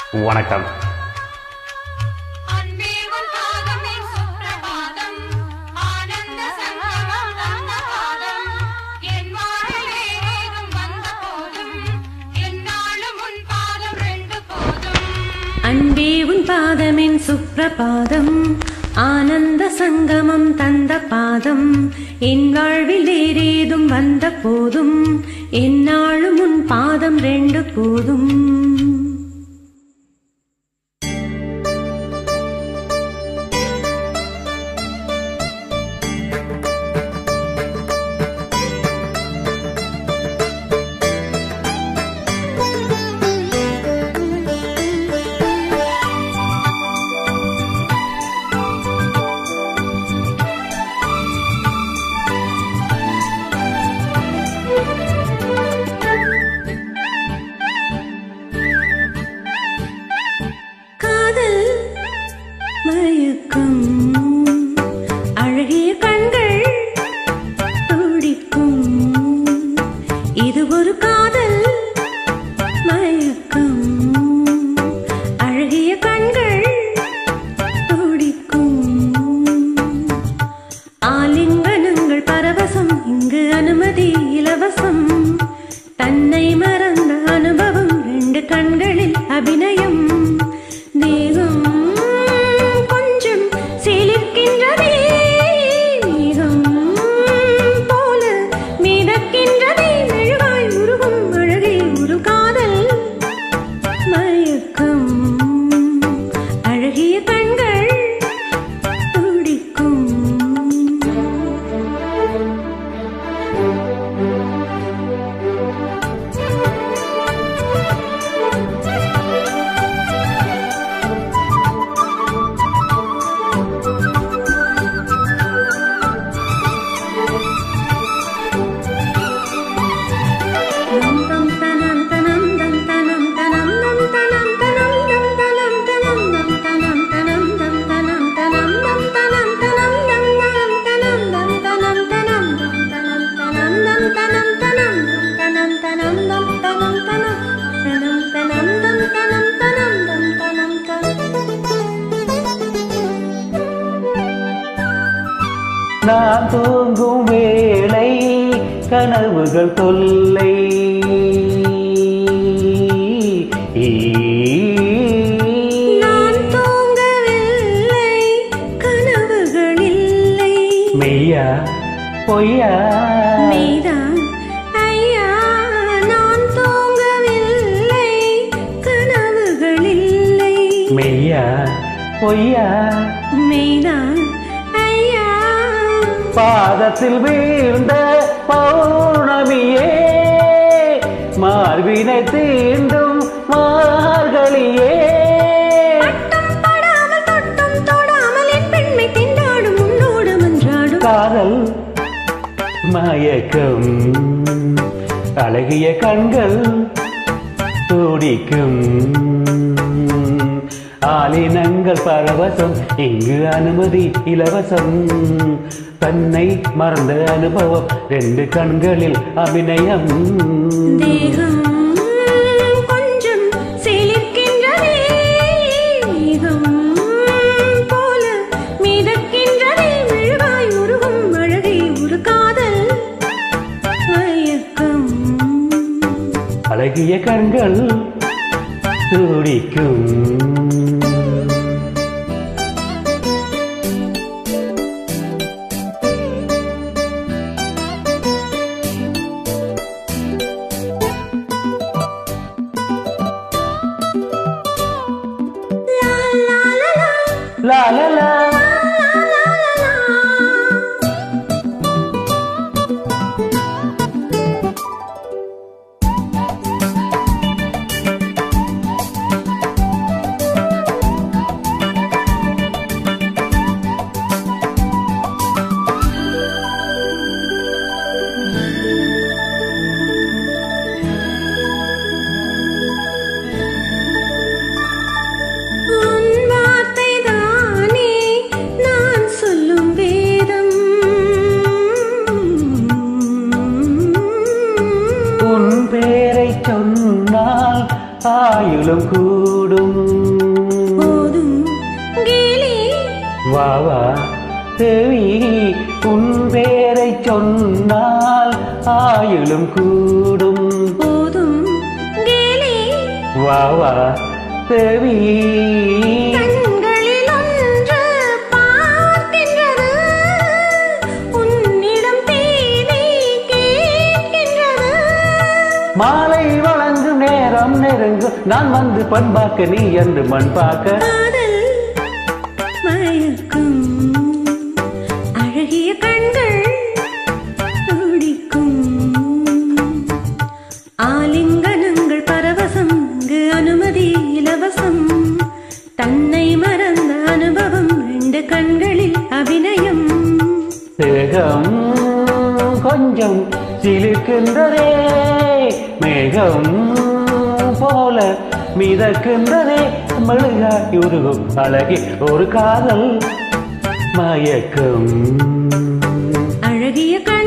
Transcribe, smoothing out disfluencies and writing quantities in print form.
வணக்கம். அன்பே உன் பாதமின் சுப்ரபாதம், ஆனந்த சங்கமம் தந்த பாதம். என் வாழ்வில் வேறேதும் வந்த போதும், என்னாலும் உன் பாதம் ரெண்டு போதும். காதல் மயக்கம், அழகிய கண்கள் துடிக்கும். இது ஒரு காதல் மயக்கம், அழகிய கண்கள் துடிக்கும். ஆலிங்கனங்கள் பரவசம், இங்கு அனுமதி இலவசம். தன்னை மறந்த அனுபவம், ரெண்டு கண்களில் அபிநயம். தேகம் கொஞ்சம் சிலிர்க்கின்றதே, மேகம் போல மிதக்கின்றதே. மெழுகாய் உருகும் அழகே ஒரு காதல் மயக்கம், அழகிய கண்கள் துடிக்கும். நான் தூங்கும் வேளை கனவுகள் தொல்லை. நான் தூங்கவில்லை, கனவுகள் இல்லை. மெய்யா பொய்யா? மெய்தான் ஐயா. நான் தூங்கவில்லை, கனவுகள் இல்லை. மெய்யா பொய்யா? மெய்தான் ஐயா. பாதத்தில் வீழ்ந்த பௌர்ணமியே, மார்பினை தீண்டும் மார்கழியே. பட்டம் படாமல் தொட்டும் தொடாமல் என் பெண்மை திண்டாடும், உன்னோடு மன்றாடும். காதல் மயக்கம், அழகிய கண்கள் துடிக்கும். ஆலினங்கள் பரவசம், இங்கு அனுமதி இலவசம். தன்னை மறந்த அனுபவம், ரெண்டு கண்களில் அபிநயம். தேகம் கொஞ்சம் சிலிர்க்கின்றதே, மேகம் போல மிதக்கின்றதே. மெழுகாய் உருகும் அழகே ஒரு காதல் மயக்கம், அழகிய கண்கள் துடிக்கும். லா லா லா. ஆயுளும் கூடும். போதும் கேலி வா வா தேவி உன் பேரை சொன்னால் ஆயுளும் கூடும். போதும் கேலி வா வா தேவி கண்களில் ஒன்று பார்க்கின்றது, உன்னிடம் தேனை கேட்கின்றது. மாலை வழங்கும் நேரம் நெருங்கும், நான் வந்து பண்பாக்க நீ என்று மண் பார்க்க. காதல் மயக்கும் அழகிய கண்கள் துடிக்கும், ஆலிங்கனங்கள் பரவசம், இங்கு அனுமதி இலவசம். தன்னை மறந்த அனுபவம், ரெண்டு கண்களில் அபிநயம். தேகம் கொஞ்சம் சிலிர்க்கின்றதே, மேகம் போல மிதக்கின்றதே, மெழுகாய் உருகும் அழகே ஒரு காதல் மயக்கம். அழகிய